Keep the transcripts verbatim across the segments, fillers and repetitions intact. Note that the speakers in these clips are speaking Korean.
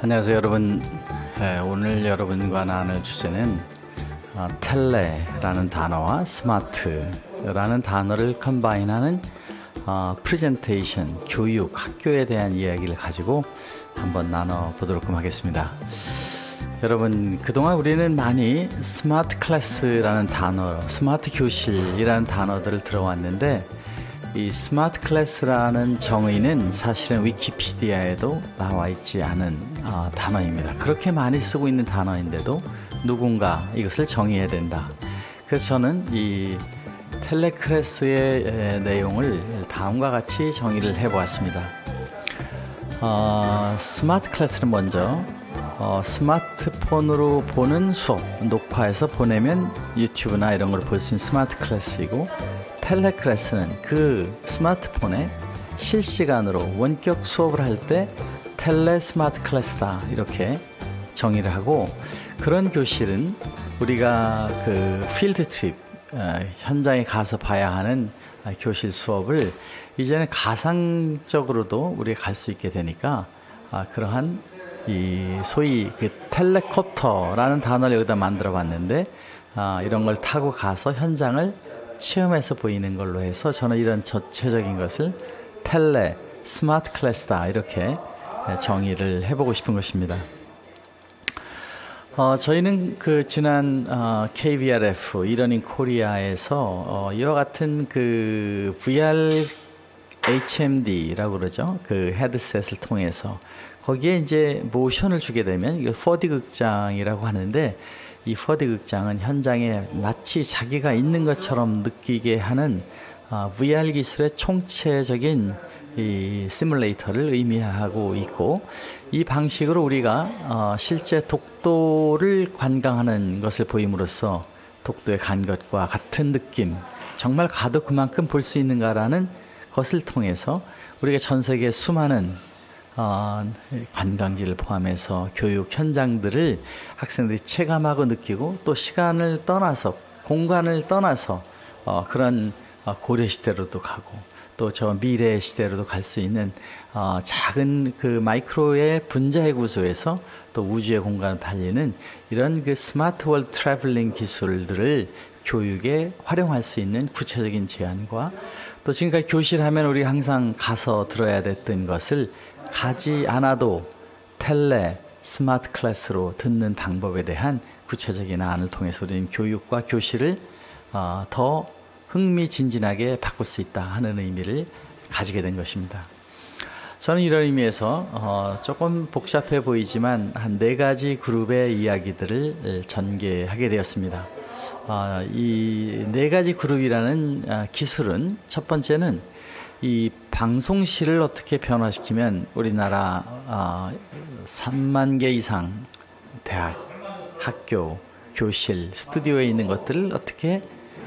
안녕하세요 여러분. 네, 오늘 여러분과 나눌 주제는 어, 텔레라는 단어와 스마트라는 단어를 컴바인하는 어, 프레젠테이션, 교육, 학교에 대한 이야기를 가지고 한번 나눠보도록 하겠습니다. 여러분, 그동안 우리는 많이 스마트 클래스라는 단어, 스마트 교실이라는 단어들을 들어왔는데 이 스마트 클래스라는 정의는 사실은 위키피디아에도 나와 있지 않은 어, 단어입니다. 그렇게 많이 쓰고 있는 단어인데도 누군가 이것을 정의해야 된다. 그래서 저는 이 텔레클래스의 내용을 다음과 같이 정의를 해보았습니다. 어, 스마트 클래스는 먼저 어, 스마트폰으로 보는 수업, 녹화해서 보내면 유튜브나 이런 걸 볼 수 있는 스마트 클래스이고, 텔레클래스는 그 스마트폰에 실시간으로 원격 수업을 할 때 텔레 스마트 클래스다 이렇게 정의를 하고, 그런 교실은 우리가 그 필드 트립 어, 현장에 가서 봐야 하는 교실 수업을 이제는 가상적으로도 우리가 갈 수 있게 되니까 아, 그러한 이 소위 그 텔레콥터라는 단어를 여기다 만들어 봤는데 아, 이런 걸 타고 가서 현장을 체험해서 보이는 걸로 해서 저는 이런 전체적인 것을 텔레 스마트 클래스다 이렇게 정의를 해보고 싶은 것입니다. 어, 저희는 그 지난 어, 케이비알에프 이러닝 코리아에서 어, 이와 같은 그 브이알 에이치엠디라고 그러죠. 그 헤드셋을 통해서 거기에 이제 모션을 주게 되면 이걸 포디 극장이라고 하는데, 이 포디 극장은 현장에 마치 자기가 있는 것처럼 느끼게 하는 어, 브이알 기술의 총체적인 이 시뮬레이터를 의미하고 있고, 이 방식으로 우리가 어, 실제 독도를 관광하는 것을 보임으로써 독도에 간 것과 같은 느낌, 정말 가도 그만큼 볼 수 있는가라는 것을 통해서 우리가 전 세계 수많은 어, 관광지를 포함해서 교육 현장들을 학생들이 체감하고 느끼고, 또 시간을 떠나서 공간을 떠나서 어, 그런 어, 고려 시대로도 가고 또 저 미래 시대로도 갈 수 있는 어, 작은 그 마이크로의 분자의 구조에서 또 우주의 공간을 달리는 이런 그 스마트 월드 트래블링 기술들을 교육에 활용할 수 있는 구체적인 제안과, 또 지금까지 교실하면 우리 항상 가서 들어야 됐던 것을 가지 않아도 텔레 스마트 클래스로 듣는 방법에 대한 구체적인 안을 통해서 우리는 교육과 교실을 어, 더 흥미진진하게 바꿀 수 있다 하는 의미를 가지게 된 것입니다. 저는 이런 의미에서 어, 조금 복잡해 보이지만 한 네 가지 그룹의 이야기들을 전개하게 되었습니다. 어, 이 네 가지 그룹이라는 어, 기술은, 첫 번째는 이 방송실을 어떻게 변화시키면 우리나라 어, 삼만 개 이상 대학, 학교, 교실, 스튜디오에 있는 것들을 어떻게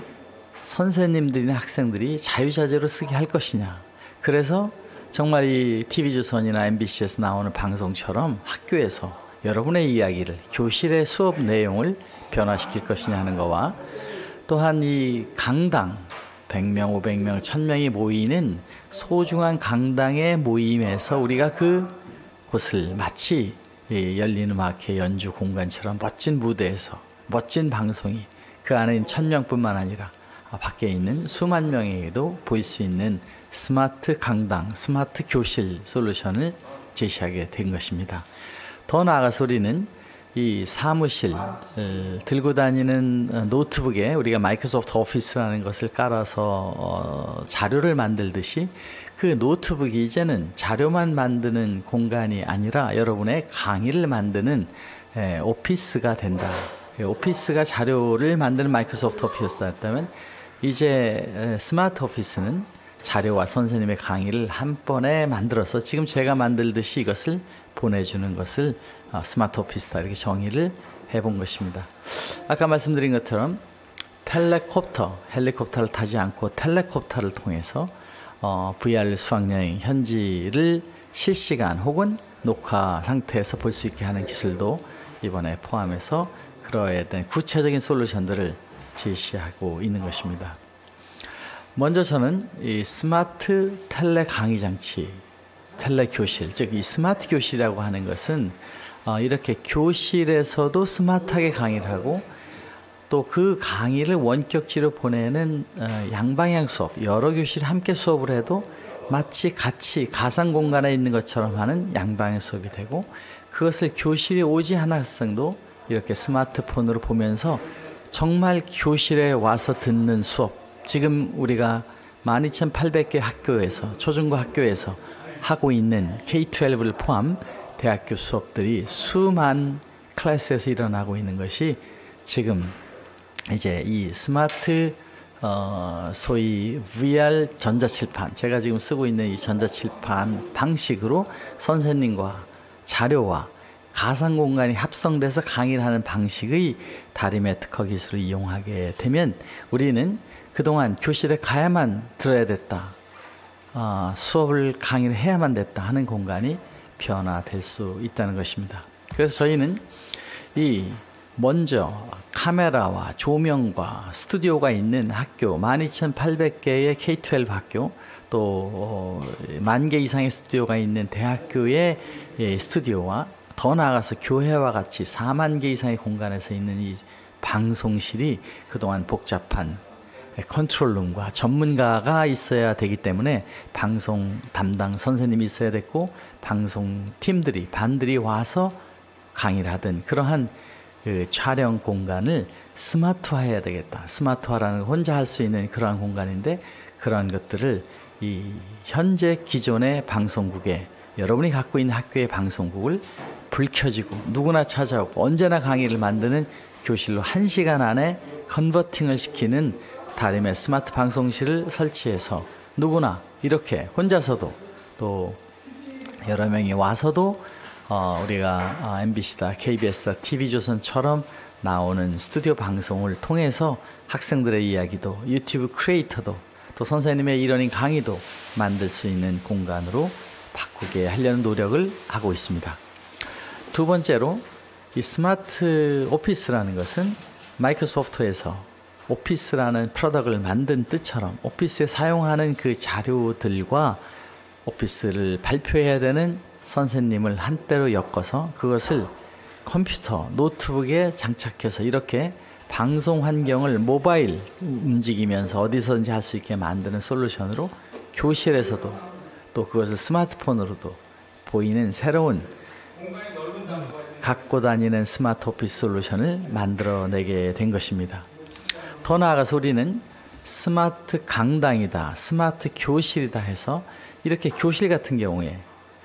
선생님들이나 학생들이 자유자재로 쓰게 할 것이냐. 그래서 정말 이 티비조선이나 엠비씨에서 나오는 방송처럼 학교에서 여러분의 이야기를, 교실의 수업 내용을 변화시킬 것이냐 하는 거와, 또한 이 강당, 백 명, 오백 명, 천 명이 모이는 소중한 강당의 모임에서 우리가 그 곳을 마치 열린 음악회 연주 공간처럼 멋진 무대에서 멋진 방송이 그 안에 있는 천 명뿐만 아니라 밖에 있는 수만 명에게도 보일 수 있는 스마트 강당, 스마트 교실 솔루션을 제시하게 된 것입니다. 더 나아가서 우리는 이 사무실, 들고 다니는 노트북에 우리가 마이크로소프트 오피스라는 것을 깔아서 어, 자료를 만들듯이 그 노트북이 이제는 자료만 만드는 공간이 아니라 여러분의 강의를 만드는 에, 오피스가 된다. 오피스가 자료를 만드는 마이크로소프트 오피스였다면 이제 스마트 오피스는 자료와 선생님의 강의를 한 번에 만들어서 지금 제가 만들듯이 이것을 보내주는 것을 스마트 오피스다 이렇게 정의를 해본 것입니다. 아까 말씀드린 것처럼 텔레콥터, 헬리콥터를 타지 않고 텔레콥터를 통해서 어, 브이알 수학여행 현지를 실시간 혹은 녹화 상태에서 볼 수 있게 하는 기술도 이번에 포함해서 그러해야 되는 구체적인 솔루션들을 제시하고 있는 것입니다. 먼저 저는 이 스마트 텔레 강의 장치, 텔레교실, 즉 이 스마트 교실이라고 하는 것은 어, 이렇게 교실에서도 스마트하게 강의를 하고 또 그 강의를 원격지로 보내는 어, 양방향 수업, 여러 교실이 함께 수업을 해도 마치 같이 가상 공간에 있는 것처럼 하는 양방향 수업이 되고, 그것을 교실에 오지 않은 학생도 이렇게 스마트폰으로 보면서 정말 교실에 와서 듣는 수업, 지금 우리가 만 이천팔백 개 학교에서, 초중고 학교에서 하고 있는 케이 십이를 포함 대학교 수업들이 수만 클래스에서 일어나고 있는 것이 지금 이제 이 스마트 어 소위 브이알 전자칠판, 제가 지금 쓰고 있는 이 전자칠판 방식으로 선생님과 자료와 가상 공간이 합성돼서 강의를 하는 방식의 다림의 특허 기술을 이용하게 되면 우리는 그동안 교실에 가야만 들어야 됐다, 어, 수업을 강의를 해야만 됐다 하는 공간이 변화될 수 있다는 것입니다. 그래서 저희는 이 먼저 카메라와 조명과 스튜디오가 있는 학교, 만 이천팔백 개의 케이 십이 학교, 또 만 개 이상의 스튜디오가 있는 대학교의 스튜디오와 더 나아가서 교회와 같이 사만 개 이상의 공간에서 있는 이 방송실이 그동안 복잡한 컨트롤룸과 전문가가 있어야 되기 때문에 방송 담당 선생님이 있어야 됐고, 방송팀들이, 반들이 와서 강의를 하던 그러한 그 촬영 공간을 스마트화해야 되겠다. 스마트화라는 건 혼자 할 수 있는 그러한 공간인데, 그러한 것들을 이 현재 기존의 방송국에, 여러분이 갖고 있는 학교의 방송국을 불 켜지고 누구나 찾아오고 언제나 강의를 만드는 교실로 한 시간 안에 컨버팅을 시키는 다림의 스마트 방송실을 설치해서 누구나 이렇게 혼자서도 또 여러 명이 와서도 어, 우리가 엠비씨다, 케이비에스다, 티비조선처럼 나오는 스튜디오 방송을 통해서 학생들의 이야기도, 유튜브 크리에이터도, 또 선생님의 이러닝 강의도 만들 수 있는 공간으로 바꾸게 하려는 노력을 하고 있습니다. 두 번째로, 이 스마트 오피스라는 것은 마이크로소프트에서 오피스라는 프로덕트를 만든 뜻처럼 오피스에 사용하는 그 자료들과 오피스를 발표해야 되는 선생님을 한때로 엮어서 그것을 컴퓨터, 노트북에 장착해서 이렇게 방송 환경을 모바일 움직이면서 어디서든지 할 수 있게 만드는 솔루션으로 교실에서도 또 그것을 스마트폰으로도 보이는 새로운 갖고 다니는 스마트 오피스 솔루션을 만들어내게 된 것입니다. 더 나아가서 우리는 스마트 강당이다, 스마트 교실이다 해서 이렇게 교실 같은 경우에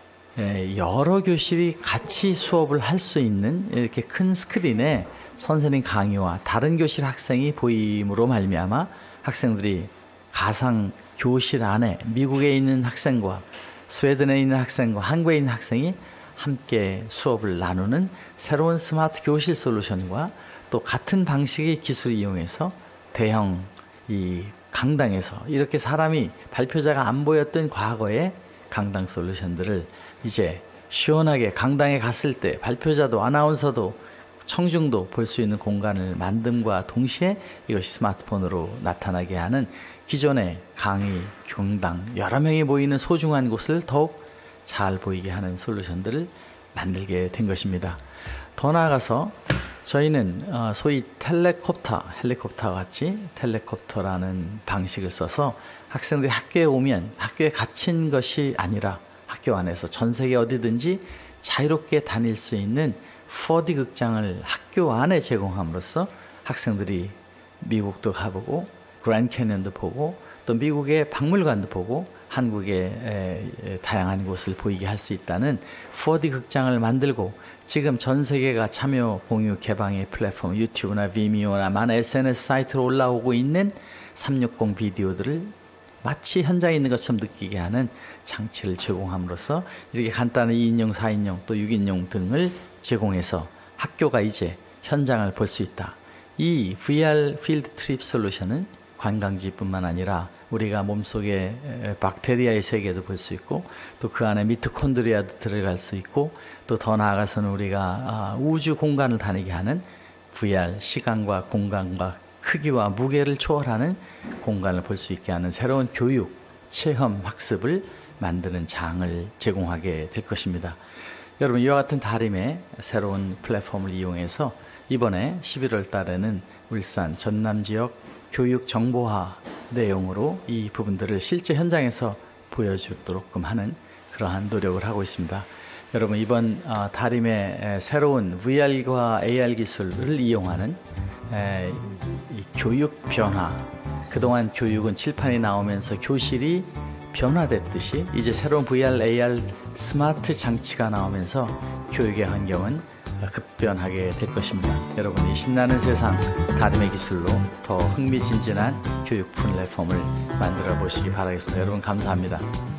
여러 교실이 같이 수업을 할 수 있는 이렇게 큰 스크린에 선생님 강의와 다른 교실 학생이 보임으로 말미암아 학생들이 가상 교실 안에 미국에 있는 학생과 스웨덴에 있는 학생과 한국에 있는 학생이 함께 수업을 나누는 새로운 스마트 교실 솔루션과 또 같은 방식의 기술을 이용해서 대형 이 강당에서 이렇게 사람이 발표자가 안 보였던 과거의 강당 솔루션들을 이제 시원하게 강당에 갔을 때 발표자도 아나운서도 청중도 볼 수 있는 공간을 만듦과 동시에 이것이 스마트폰으로 나타나게 하는 기존의 강의, 경당, 여러 명이 모이는 소중한 곳을 더욱 잘 보이게 하는 솔루션들을 만들게 된 것입니다. 더 나아가서 저희는 소위 텔레콥터, 헬리콥터와 같이 텔레콥터라는 방식을 써서 학생들이 학교에 오면 학교에 갇힌 것이 아니라 학교 안에서 전 세계 어디든지 자유롭게 다닐 수 있는 포디 극장을 학교 안에 제공함으로써 학생들이 미국도 가보고 그랜드 캐년도 보고 또 미국의 박물관도 보고 한국의 다양한 곳을 보이게 할 수 있다는 포디 극장을 만들고, 지금 전 세계가 참여 공유 개방의 플랫폼 유튜브나 비미오나 많은 에스엔에스 사이트로 올라오고 있는 삼백육십 비디오들을 마치 현장에 있는 것처럼 느끼게 하는 장치를 제공함으로써 이렇게 간단한 이 인용, 사 인용 또 육 인용 등을 제공해서 학교가 이제 현장을 볼 수 있다. 이 브이알 필드 트립 솔루션은 관광지뿐만 아니라 우리가 몸속에 박테리아의 세계도 볼 수 있고 또 그 안에 미토콘드리아도 들어갈 수 있고 또 더 나아가서는 우리가 우주 공간을 다니게 하는 브이알, 시간과 공간과 크기와 무게를 초월하는 공간을 볼 수 있게 하는 새로운 교육, 체험, 학습을 만드는 장을 제공하게 될 것입니다. 여러분, 이와 같은 다림의 새로운 플랫폼을 이용해서 이번에 십일월 달에는 울산 전남 지역 교육 정보화 내용으로 이 부분들을 실제 현장에서 보여주도록끔 하는 그러한 노력을 하고 있습니다. 여러분, 이번 다림의 새로운 브이알과 에이알 기술을 이용하는 교육 변화, 그동안 교육은 칠판이 나오면서 교실이 변화됐듯이 이제 새로운 브이알, 에이알 스마트 장치가 나오면서 교육의 환경은 급변하게 될 것입니다. 여러분, 이 신나는 세상 다림의 기술로 더 흥미진진한 교육 플랫폼을 만들어 보시기 바라겠습니다. 여러분, 감사합니다.